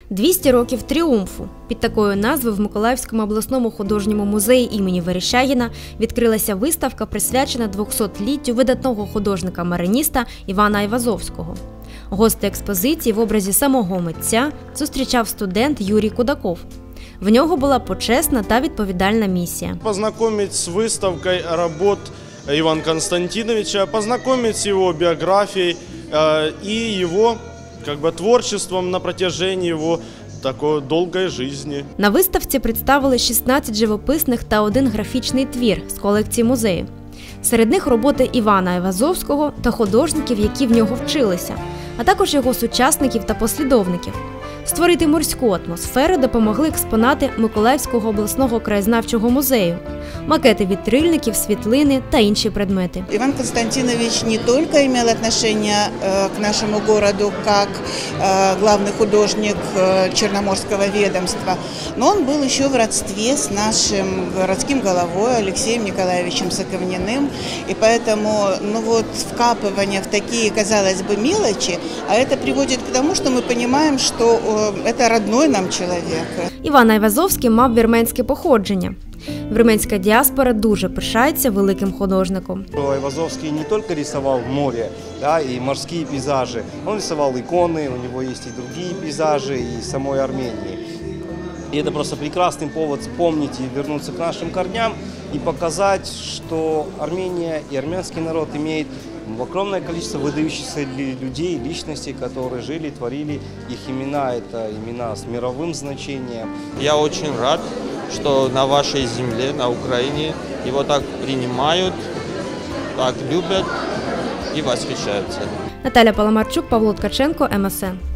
200 років тріумфу. Під такою назвою в Миколаївському обласному художньому музеї імені Верещагіна відкрилася виставка, присвячена 200-літтю видатного художника-мариніста Івана Айвазовського. Гости експозиції в образі самого митця зустрічав студент Юрій Кудаков. В нього була почесна та відповідальна місія. Познайомити з виставкою робот Ивана Константиновича, познакомить с его биографией и его творчеством на протяжении его такой долгой жизни. На виставці представили 16 живописних та 1 графічний твір з колекції музею. Серед них роботи Івана Айвазовського та художників, які в нього вчилися, а також його сучасників та послідовників. Створити морську атмосферу допомогли експонати Миколаївського обласного краєзнавчого музею, макети вітрильників, світлини та інші предмети. Иван Константинович не только имел отношение к нашему городу как главный художник Черноморского ведомства, но он был еще в родстве с нашим городским головой Алексеем Николаевичем Соковниным. И поэтому вкапывание в такие, казалось бы, мелочи, а это приводит к тому, что мы понимаем, что это родной нам человек. Іван Айвазовський мав вірменське походження. Вірменська діаспора дуже пишається великим художником. Айвазовский не только рисовал море, и морские пейзажи, он рисовал иконы, у него есть и другие пейзажи из самой Армении. И это просто прекрасный повод вспомнить и вернуться к нашим корням и показать, что Армения и армянский народ имеет огромное количество выдающихся людей, личностей, которые жили, творили. Их имена – это имена с мировым значением. Я очень рад, что на вашей земле, на Украине, его так принимают, так любят и восхищаются. Наталя Паламарчук, Павло Ткаченко, МСН.